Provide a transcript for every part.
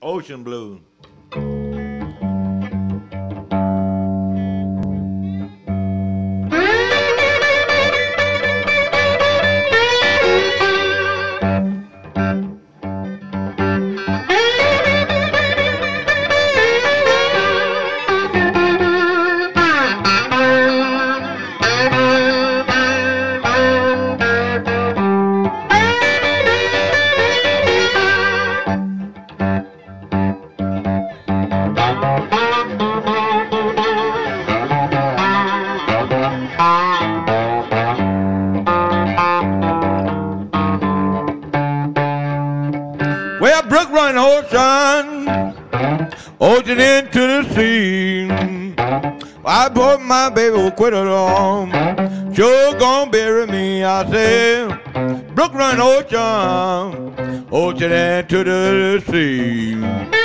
Ocean Blue. Well, brook run ocean, ocean into the sea. I brought my baby will quit along, sure gonna bury me. I said, brook run ocean, ocean into the sea.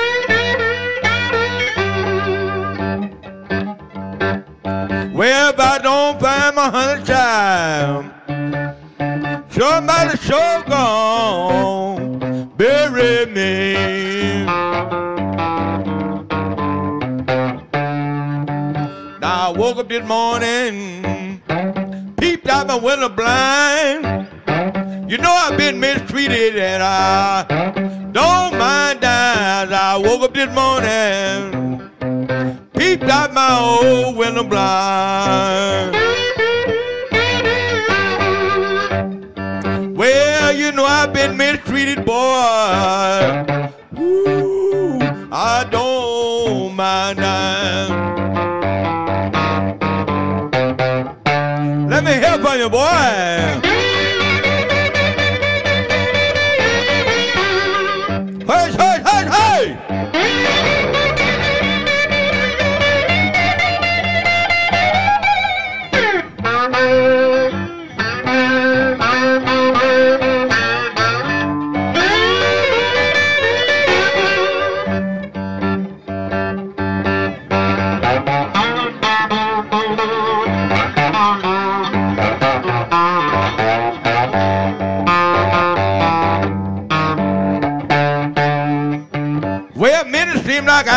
Well, if I don't find my honey child, somebody sure gone bury me. Now I woke up this morning, peeped out my window blind. You know I've been mistreated and I don't mind dying. I woke up this morning, peeped out my old window blind. Well, you know I've been mistreated, boy. Ooh, I don't mind dying. Let me help on you, boy. Hey, hey, hey, hey! Well, minutes seem like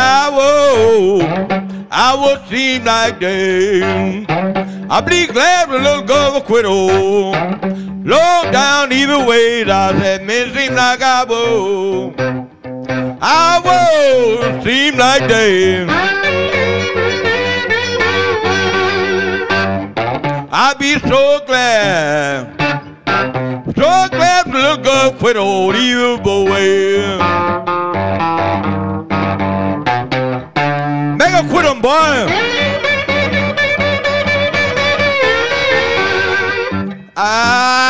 hours seem like days. I'll be glad when a little girl will quit, oh, low down either ways. I said minutes seem like hours seem like days. I'll be so glad when a little girl quit, oh, either ways. Make her quit 'em, boy. I